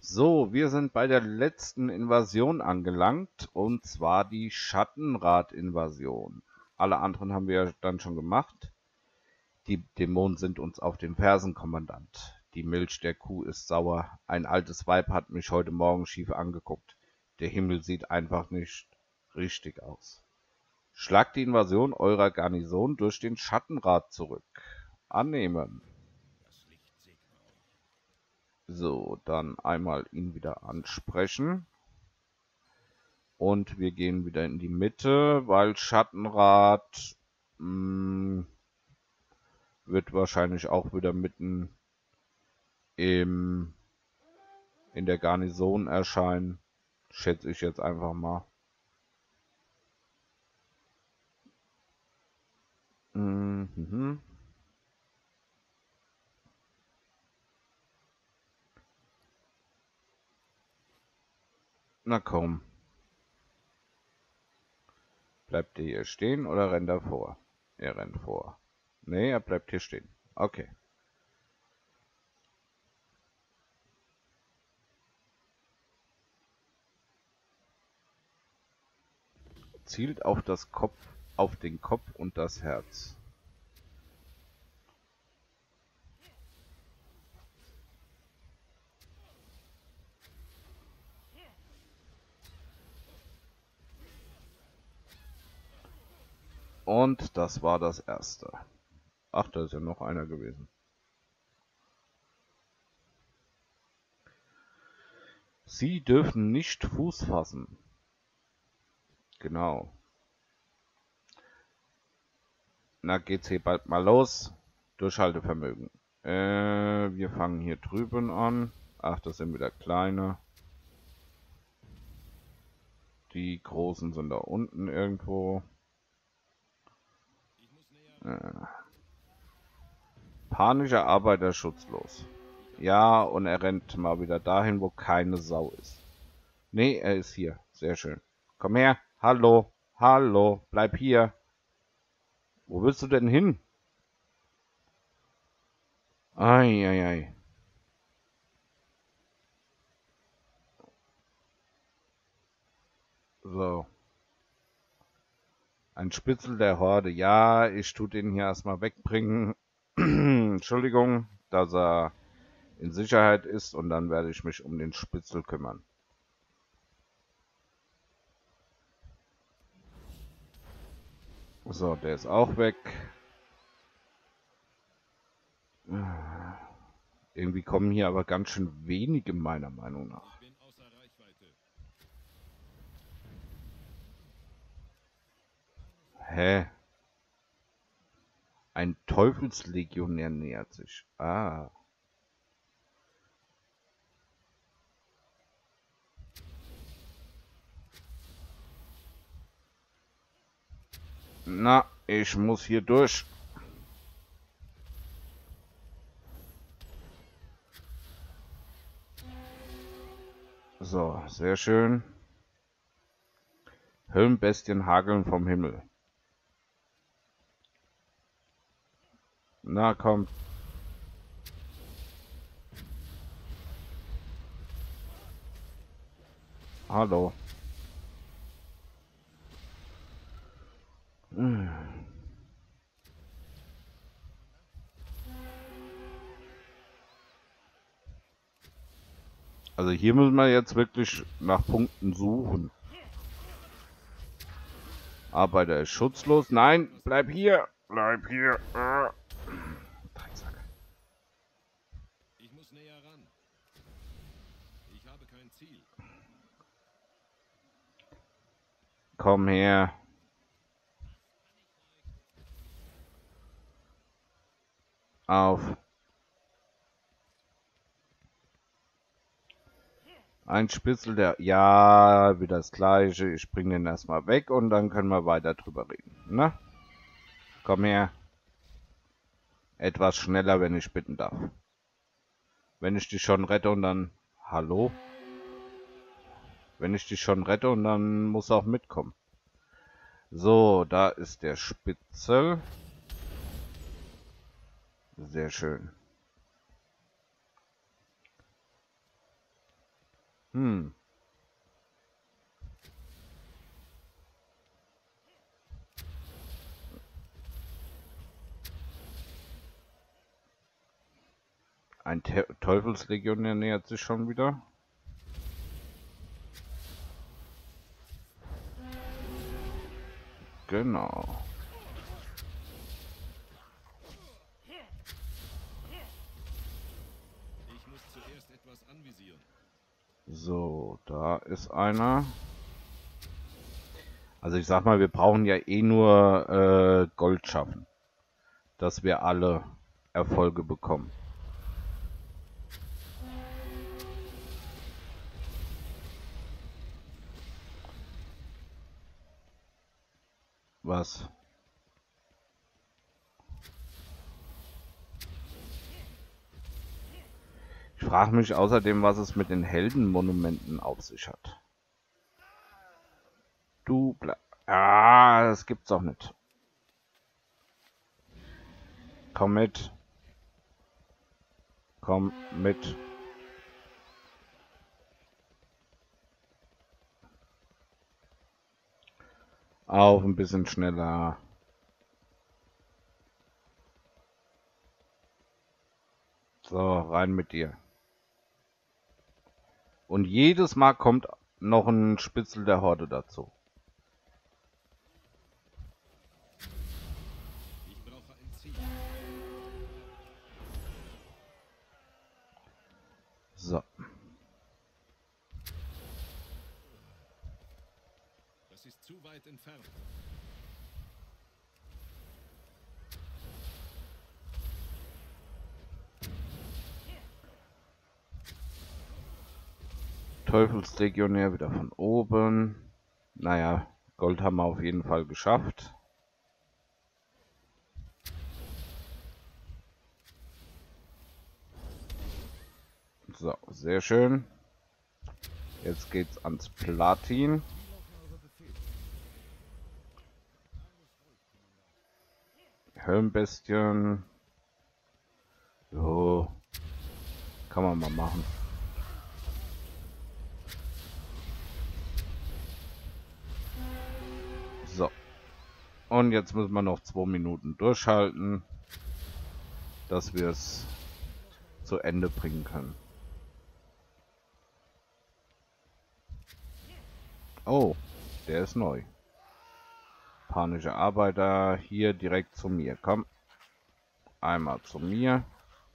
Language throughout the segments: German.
So, wir sind bei der letzten Invasion angelangt, und zwar die Schattenrad-Invasion. Alle anderen haben wir dann schon gemacht. Die Dämonen sind uns auf den Fersen, Kommandant. Die Milch der Kuh ist sauer. Ein altes Weib hat mich heute Morgen schief angeguckt. Der Himmel sieht einfach nicht richtig aus. Schlagt die Invasion eurer Garnison durch den Schattenrad zurück. Annehmen. So, dann einmal ihn wieder ansprechen. Und wir gehen wieder in die Mitte, weil Schattenrad wird wahrscheinlich auch wieder mitten in der Garnison erscheinen. Schätze ich jetzt einfach mal. Na komm. Bleibt er hier stehen oder rennt er vor? Er rennt vor. Nee, er bleibt hier stehen. Okay. Zielt auf den Kopf und das Herz. Und das war das erste. Ach, da ist ja noch einer gewesen. Sie dürfen nicht Fuß fassen. Genau. Na, geht's hier bald mal los. Durchhaltevermögen. Wir fangen hier drüben an. Ach, das sind wieder kleine. Die großen sind da unten irgendwo. Panischer Arbeiter schutzlos. Ja, und er rennt mal wieder dahin, wo keine Sau ist. Nee, er ist hier. Sehr schön. Komm her. Hallo. Hallo. Bleib hier. Wo willst du denn hin? Eieiei. So. Ein Spitzel der Horde. Ja, ich tu den hier erstmal wegbringen. Entschuldigung, dass er in Sicherheit ist, und dann werde ich mich um den Spitzel kümmern. So, der ist auch weg. Irgendwie kommen hier aber ganz schön wenige, meiner Meinung nach. Hä? Ein Teufelslegionär nähert sich. Ah. Na, ich muss hier durch. So, sehr schön. Höllenbestien hageln vom Himmel. Na komm. Hallo. Also hier müssen wir jetzt wirklich nach Punkten suchen. Arbeiter ist schutzlos. Nein, bleib hier. Bleib hier. Drecksack. Ich muss näher ran. Ich habe kein Ziel. Komm her. Auf. Ein Spitzel, der... Ja, wieder das gleiche. Ich bringe den erstmal weg und dann können wir weiter drüber reden. Ne? Komm her. Etwas schneller, wenn ich bitten darf. Wenn ich dich schon rette und dann... Hallo? Wenn ich dich schon rette und dann muss er auch mitkommen. So, da ist der Spitzel. Sehr schön. Hm. Ein Teufelslegionär nähert sich schon wieder. Genau. Ich muss zuerst etwas anvisieren. So, da ist einer. Also ich sag mal, wir brauchen ja eh nur Gold schaffen, dass wir alle Erfolge bekommen. Was? Ich frage mich außerdem, was es mit den Heldenmonumenten auf sich hat. Du bleib. Ah, das gibt's doch nicht. Komm mit. Komm mit. Auf ein bisschen schneller. So, rein mit dir. Und jedes Mal kommt noch ein Spitzel der Horde dazu. Ich brauche ein Ziel. So. Das ist zu weit entfernt. Teufelslegionär wieder von oben. Naja, Gold haben wir auf jeden Fall geschafft. So, sehr schön. Jetzt geht's ans Platin. Höllenbestien. Jo. Kann man mal machen. So. Und jetzt müssen wir noch 2 Minuten durchhalten, dass wir es zu Ende bringen können. Oh, der ist neu. Panische Arbeiter, hier direkt zu mir. Komm. Einmal zu mir.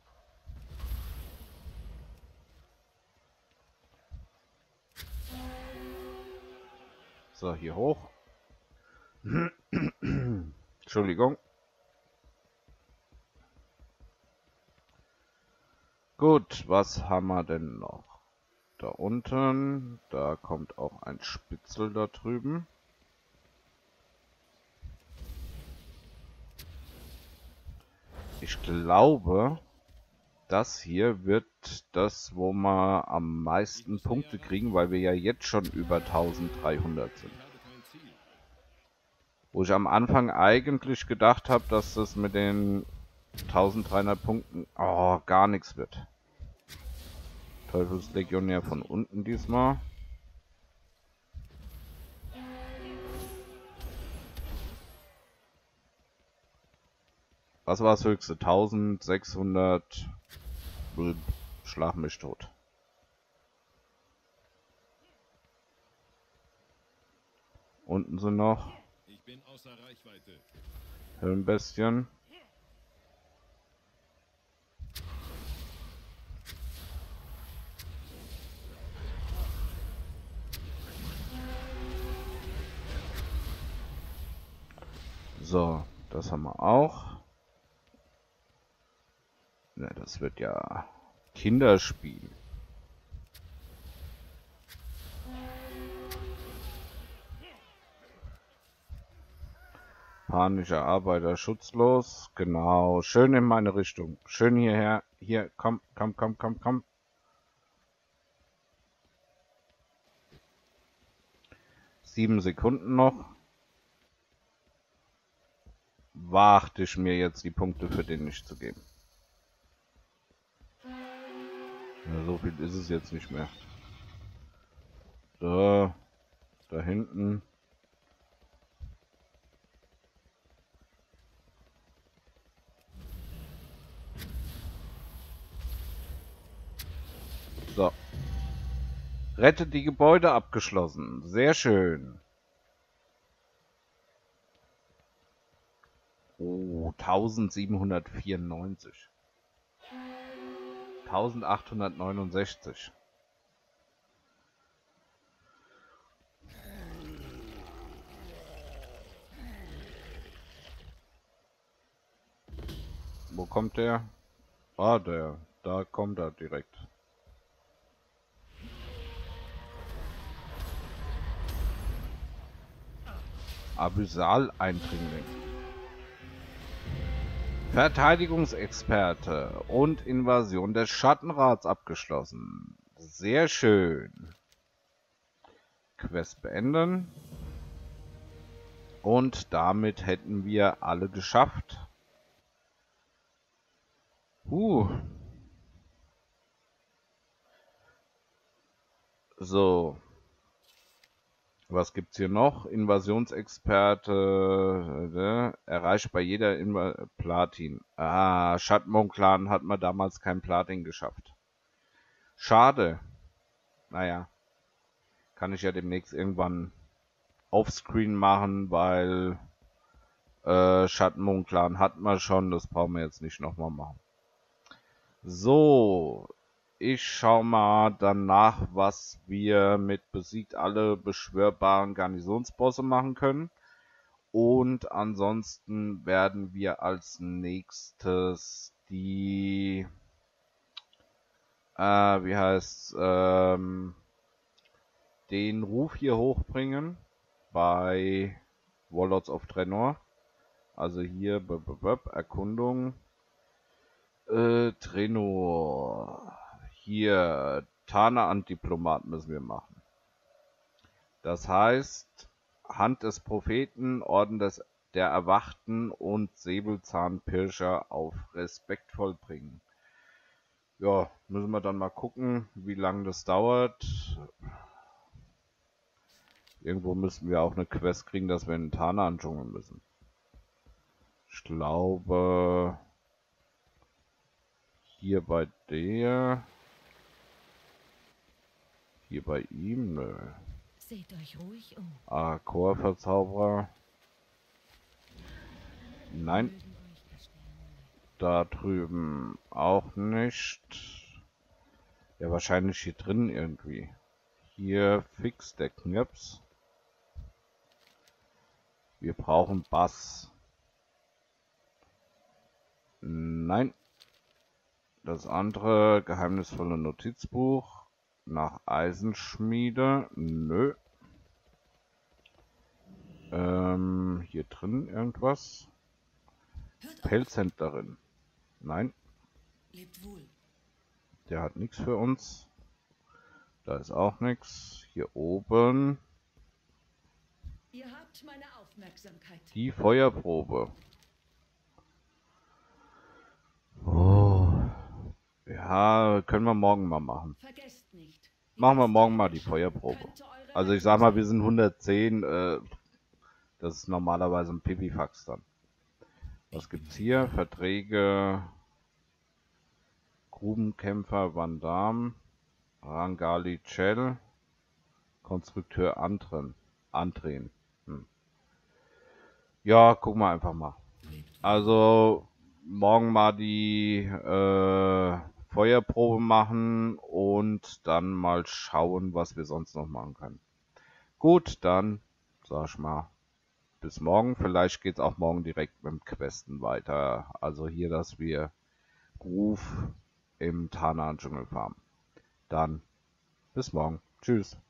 So, hier hoch. Entschuldigung. Gut, was haben wir denn noch? Da unten, da kommt auch ein Spitzel da drüben. Ich glaube, das hier wird das, wo wir am meisten Punkte kriegen, weil wir ja jetzt schon über 1300 sind. Ich habe kein Ziel. Wo ich am Anfang eigentlich gedacht habe, dass das mit den 1300 Punkten gar nichts wird. Teufelslegionär von unten diesmal. Was war das höchste? 1600. Schlag mich tot. Unten sind noch Ich bin außer Reichweite. Höllenbestien. So, das haben wir auch. Ne, das wird ja Kinderspiel. Panischer Arbeiter schutzlos. Genau, schön in meine Richtung. Schön hierher. Hier, komm, komm, komm, komm, komm. 7 Sekunden noch. Wagte ich mir jetzt die Punkte für den nicht zu geben. Ja, so viel ist es jetzt nicht mehr. Da hinten. So. Rettet die Gebäude abgeschlossen. Sehr schön. Oh, 1794. 1869. Wo kommt der? Ah, da kommt er direkt. Abyssal-Eindringling. Verteidigungsexperte und Invasion des Schattenrats abgeschlossen. Sehr schön. Quest beenden. Und damit hätten wir alle geschafft. So. Was gibt's hier noch? Invasionsexperte. Erreicht bei jeder Platin. Ah, Schattenmond-Clan hat man damals kein Platin geschafft. Schade. Naja. Kann ich ja demnächst irgendwann offscreen machen, weil Schattenmond-Clan hatten wir schon. Das brauchen wir jetzt nicht nochmal machen. So. Ich schau mal danach, was wir mit besiegt alle beschwörbaren Garnisonsbosse machen können. Und ansonsten werden wir als nächstes die, den Ruf hier hochbringen bei Warlords of Draenor. Also hier Erkundung. Draenor. Hier, Tana-Diplomat müssen wir machen. Das heißt, Hand des Propheten, Orden der Erwachten und Säbelzahnpirscher auf respektvoll bringen. Ja, müssen wir dann mal gucken, wie lange das dauert. Irgendwo müssten wir auch eine Quest kriegen, dass wir in Tana anschauen müssen. Ich glaube, hier bei der... Hier bei ihm, nö. Seht euch ruhig um. Chorverzauberer. Nein. Da drüben auch nicht. Ja, wahrscheinlich hier drin irgendwie. Hier fix der Knirps. Wir brauchen Bass. Nein. Das andere geheimnisvolle Notizbuch. Nach Eisenschmiede. Nö. Hier drin irgendwas. Pelzhändlerin. Nein. Lebt wohl. Der hat nichts für uns. Da ist auch nichts. Hier oben. Ihr habt meine Aufmerksamkeit. Die Feuerprobe. Oh. Ja, können wir morgen mal machen. Vergesst nicht. Machen wir morgen mal die Feuerprobe. Also ich sag mal, wir sind 110. Das ist normalerweise ein Pipifax dann. Was gibt's hier? Verträge. Grubenkämpfer Van Damme. Rangali Chell. Konstrukteur Andren. Ja, gucken wir einfach mal. Also morgen mal die Feuerprobe machen und dann mal schauen, was wir sonst noch machen können. Gut, dann sag ich mal bis morgen. Vielleicht geht's auch morgen direkt mit dem Questen weiter. Also hier, dass wir Ruf im Tana-Dschungel farmen. Dann bis morgen. Tschüss.